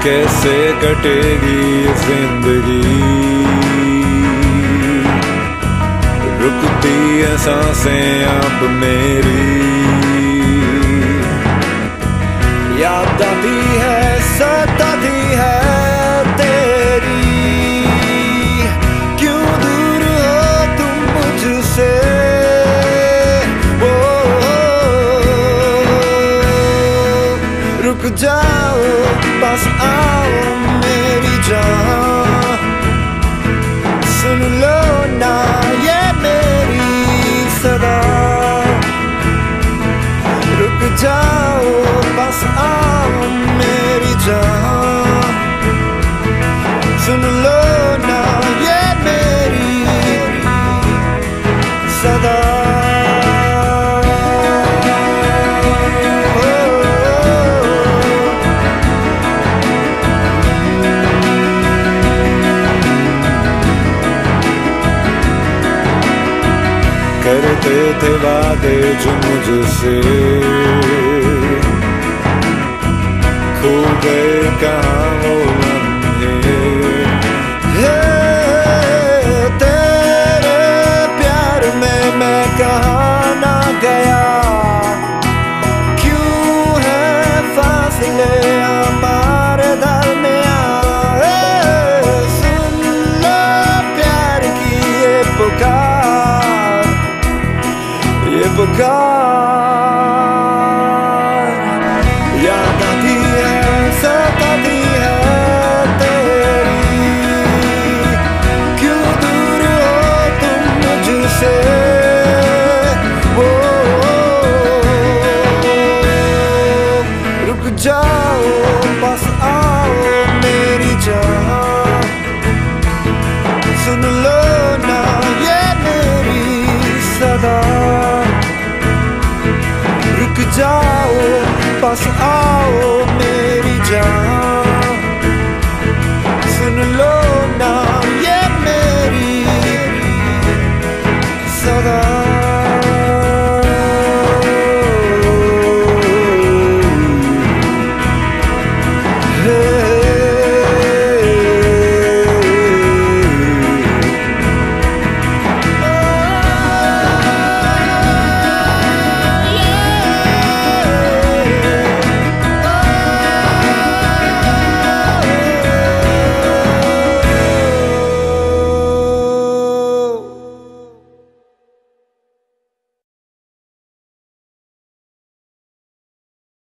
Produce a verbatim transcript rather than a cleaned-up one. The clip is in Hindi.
कैसे कटेगी ये जिंदगी, रुकती है सांसें अब मेरी। याद आती है सताती है तेरी, क्यों दूर हो तुम मुझसे। वो रुक जाओ पास आओ मेरी जान, सुन लो ना ये मेरी सदा। रुक जाओ पास आओ मेरी जान, सुन लो ना ये मेरी सदा। करते थे वादे जो मुझसे, खो गए कहाँ वो लम्हे। तेरे प्यार में मैं कहाँ ना गया, क्यों है फासले हमारे दरमियां। सुन लो प्यार की ये पुकार, ये पुकार। याद आती है सताती है तेरी, क्यों दूर हो तुम मुझसे। वो रुक जाओ पास आओ मेरी जान, सुन लो ना ये मेरी सदा। रुक जाओ पास आओ मेरी जान,